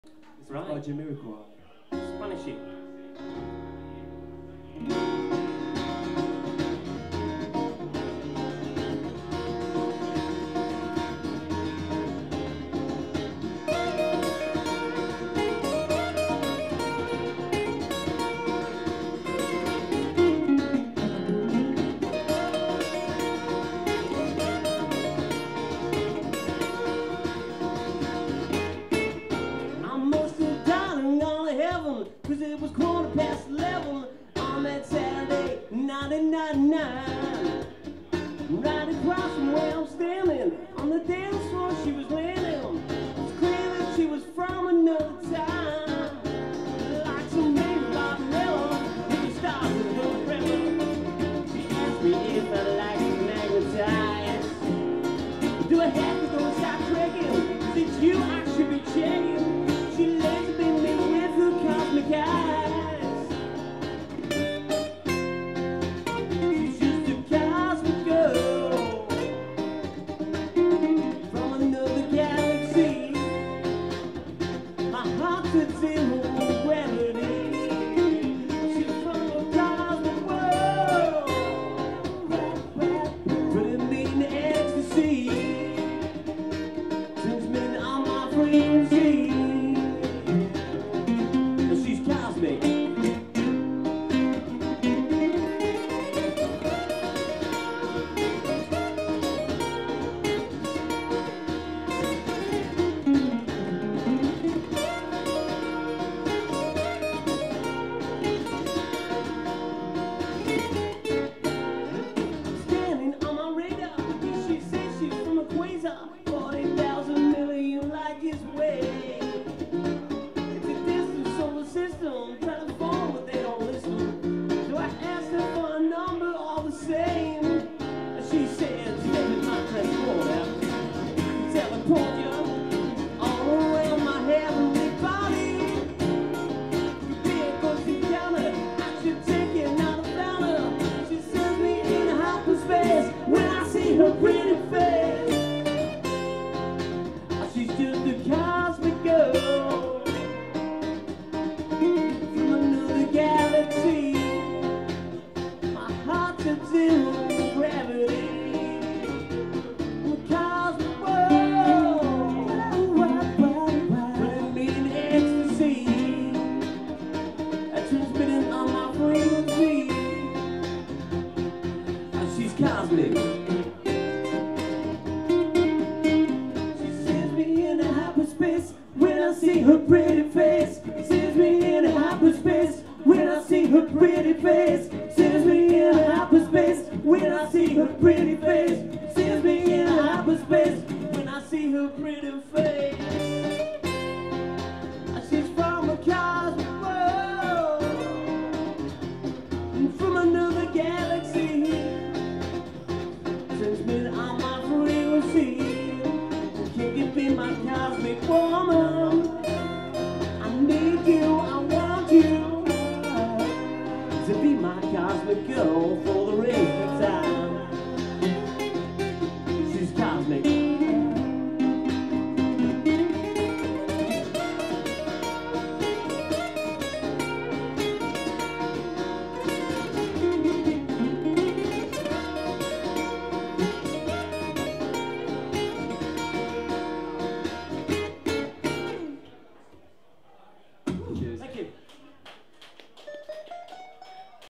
It's Right. by Jamiroquai. Spanishy. Cause it was 11:15 on that Saturday, 1999. Right across from where I'm standing, on the dance floor she was landing, screaming she was from another time. Like some baby Barbarella, we started with her umbrella. She asked me if I liked magnetized. Do I have to go and start trekking? Since you I should be checking. She lays me with her cosmic eyes. She's just a cosmic girl from another galaxy. My heart's in